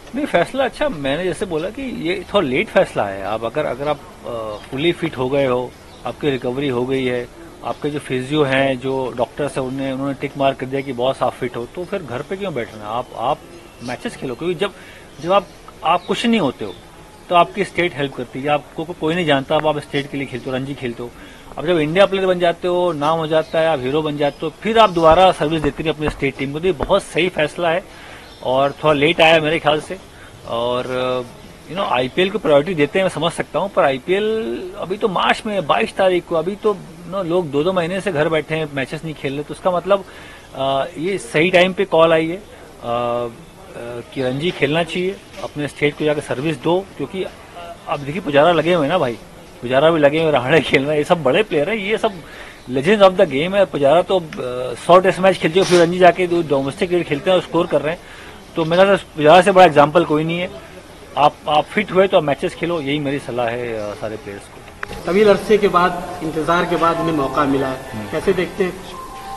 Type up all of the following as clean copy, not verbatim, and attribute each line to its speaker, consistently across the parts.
Speaker 1: नहीं, फैसला अच्छा, मैंने जैसे बोला कि ये थोड़ा लेट फैसला है। आप अगर अगर आप फुली फिट हो गए हो, आपकी रिकवरी हो गई है, आपके जो फिजियो हैं, जो डॉक्टर्स हैं, उन्होंने टिक मार कर दिया कि बॉस आप फिट हो, तो फिर घर पे क्यों बैठना? आप मैचेस खेलो, क्योंकि जब जब आप कुछ नहीं होते हो तो आपकी स्टेट हेल्प करती है। आपको कोई नहीं जानता, अब आप स्टेट के लिए खेलते हो, रणजी खेलते हो। अब जब इंडिया प्लेयर बन जाते हो, नाम हो जाता है, आप हीरो बन जाते हो, फिर आप दोबारा सर्विस देते हैं अपनी स्टेट टीम को। तो ये बहुत सही फैसला है और थोड़ा लेट आया मेरे ख्याल से। और आईपीएल को प्रायोरिटी देते हैं, मैं समझ सकता हूँ, पर आईपीएल अभी तो मार्च में 22 तारीख को, अभी तो लोग 2-2 महीने से घर बैठे हैं, मैचेस नहीं खेल रहे। तो उसका मतलब ये सही टाइम पे कॉल आई है कि रणजी खेलना चाहिए, अपने स्टेट को जाकर सर्विस दो। क्योंकि अब देखिए पुजारा लगे हुए हैं ना भाई, पुजारा भी लगे हुए, रहाणे खेल रहे हैं, ये सब बड़े प्लेयर हैं, ये सब लेजेंड्स ऑफ द गेम है। पुजारा तो 100 टेस्ट मैच खेलते हैं, फिर रणजी जाके डोमेस्टिक क्रिकेट खेलते हैं और स्कोर कर रहे हैं। तो मेरा तो पुजारा से बड़ा एग्जाम्पल कोई नहीं है। आप फिट हुए तो आप मैचेस खेलो, यही मेरी सलाह है सारे प्लेयर्स को।
Speaker 2: तवील अरसे के बाद, इंतजार के बाद उन्हें मौका मिला है, कैसे देखते हैं?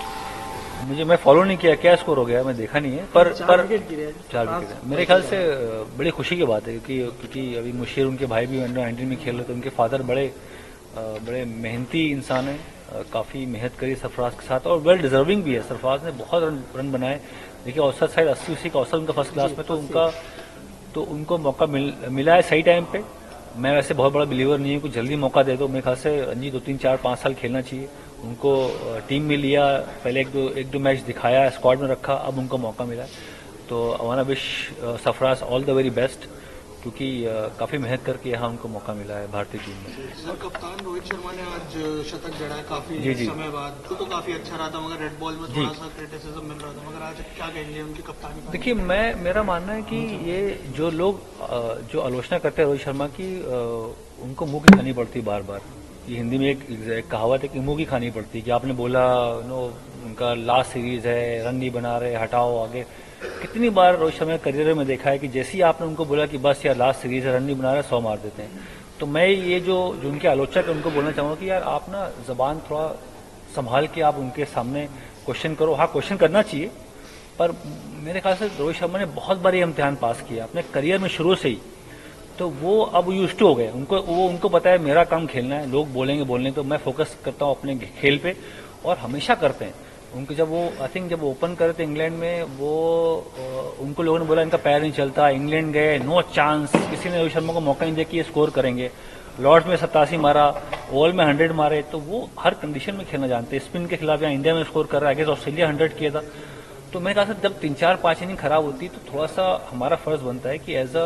Speaker 1: मैं फॉलो नहीं किया, क्या स्कोर हो गया मैं देखा नहीं है, पर
Speaker 2: 4 विकेट गिरे।
Speaker 1: 4 विकेट मेरे ख्याल से बड़ी खुशी की बात है। क्योंकि अभी मुशीर उनके भाई भी अंडर 19 में खेल रहे थे, उनके फादर बड़े मेहनती इंसान है, काफी मेहनत करी सरफराज के साथ और वेल डिजर्विंग भी है। सरफराज ने बहुत रन बनाए। देखिए औसत शायद 80 का औसत उनका फर्स्ट क्लास में, तो उनको मौका मिला है सही टाइम पे। मैं वैसे बहुत बड़ा बिलीवर नहीं हूँ, कुछ जल्दी मौका दे दो। मेरे ख्याल से रणजी 2-3-4-5 साल खेलना चाहिए उनको। टीम में लिया, पहले एक दो मैच दिखाया, स्क्वाड में रखा, अब उनको मौका मिला। तो I want wish Sarfaraz all the very best, क्योंकि काफी मेहनत करके यहाँ उनको मौका मिला है भारतीय टीम में।
Speaker 3: सर, कप्तान रोहित शर्मा ने आज शतक जड़ा है काफी
Speaker 1: जी।
Speaker 3: समय बाद, तो काफी अच्छा रहा था, मगर रेड बॉल में थोड़ा सा क्रिटिसिज्म मिल रहा था, मगर आज क्या कहेंगे उनकी कप्तानी?
Speaker 1: देखिए, मेरा मानना है कि ये जो लोग जो आलोचना करते हैं रोहित शर्मा की, उनको मुंह की खानी पड़ती बार बार। ये हिंदी में एक कहावत है कि मुंह की खानी पड़ती है, कि आपने बोला उनका लास्ट सीरीज है, रन नहीं बना रहे, हटाओ आगे। कितनी बार रोहित शर्मा के करियर में देखा है कि जैसे ही आपने उनको बोला कि बस यार लास्ट सीरीज है, रन नहीं बना रहे, 100 मार देते हैं। तो मैं ये जो उनके आलोचक है उनको बोलना चाहूंगा कि यार आप ना जबान थोड़ा संभाल के आप उनके सामने क्वेश्चन करो। हाँ, क्वेश्चन करना चाहिए, पर मेरे ख्याल से रोहित शर्मा ने बहुत बार ये इम्तिहान पास किया अपने करियर में शुरू से ही। तो वो अब यूज्ड टू हो गए, उनको पता है मेरा काम खेलना है, लोग बोलेंगे, तो मैं फोकस करता हूँ अपने खेल पे, और हमेशा करते हैं। उनके जब वो आई थिंक जब ओपन करे थे इंग्लैंड में, वो उनको लोगों ने बोला इनका पैर नहीं चलता, इंग्लैंड गए, नो चांस, किसी ने रोहित शर्मा को मौका नहीं दिया कि ये स्कोर करेंगे। लॉर्ड्स में 87 मारा, ओवल में 100 मारे, तो वो हर कंडीशन में खेलना जानते हैं। स्पिन के खिलाफ यहाँ इंडिया में स्कोर कर रहा है, आगे ऑस्ट्रेलिया 100 किया था। तो मेरे ख्याल से जब 3-4-5 इनिंग खराब होती है, तो थोड़ा सा हमारा फर्ज बनता है कि as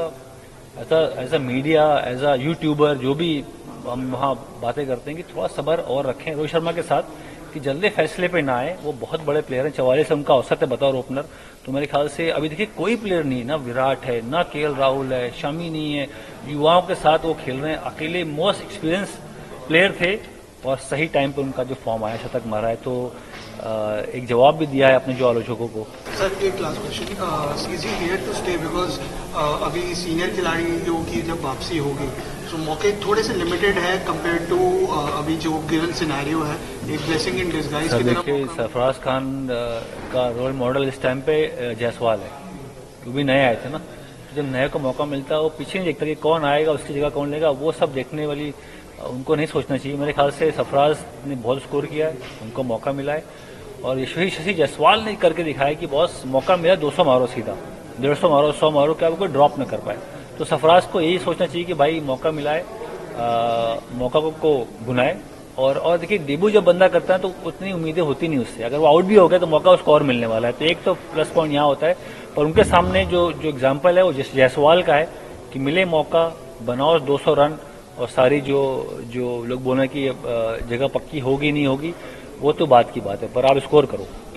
Speaker 1: a media, as a YouTuber, जो भी हम वहाँ बातें करते हैं, कि थोड़ा सब्र और रखें रोहित शर्मा के साथ, कि जल्दी फैसले पे ना आए। वो बहुत बड़े प्लेयर हैं, 44 उनका औसत है बतौर ओपनर। तो मेरे ख्याल से अभी देखिए कोई प्लेयर नहीं, ना विराट है, ना केएल राहुल है, शमी नहीं है, युवाओं के साथ वो खेल रहे हैं। अकेले मोस्ट एक्सपीरियंस प्लेयर थे और सही टाइम पर उनका जो फॉर्म आया, शतक मारा है। तो एक जवाब भी दिया है अपने जो आलोचकों को।
Speaker 3: सर, एक last question, is he here to stay? Because अभी सीनियर खिलाड़ियों की जब वापसी होगी तो मौके थोड़े से लिमिटेड है कंपेयर टू अभी जो गिवन सिनेरियो है, एक ब्लेसिंग इन डिस्गाइज की तरह।
Speaker 1: देखिए, सरफराज खान का रोल मॉडल इस टाइम पे जायसवाल है, क्योंकि नए आए थे ना। जब नए को मौका मिलता है, वो पीछे नहीं देखता कि कौन आएगा, उसकी जगह कौन लेगा, वो सब देखने वाली उनको नहीं सोचना चाहिए। मेरे ख्याल से सरफराज ने बहुत स्कोर किया है, उनको मौका मिला है, और यशस्वी जायसवाल ने करके दिखाया कि बॉस मौका मिला, 200 मारो सीधा, 150 मारो, 100 मारो, क्या वो कोई ड्रॉप न कर पाए। तो सरफराज को यही सोचना चाहिए कि भाई मौका मिला है, मौका को भुनाए। और देखिए, डेब्यू जब बंदा करता है तो उतनी उम्मीदें होती नहीं उससे, अगर वो आउट भी हो गया तो मौका उसको और मिलने वाला है। तो एक तो प्लस पॉइंट यहाँ होता है। पर उनके सामने जो एग्जाम्पल है वो जायसवाल का है कि मिले मौका, बनाओ 200 रन, और सारी जो लोग बोल रहे हैं कि जगह पक्की होगी नहीं होगी, वो तो बात की बात है, पर आप स्कोर करो।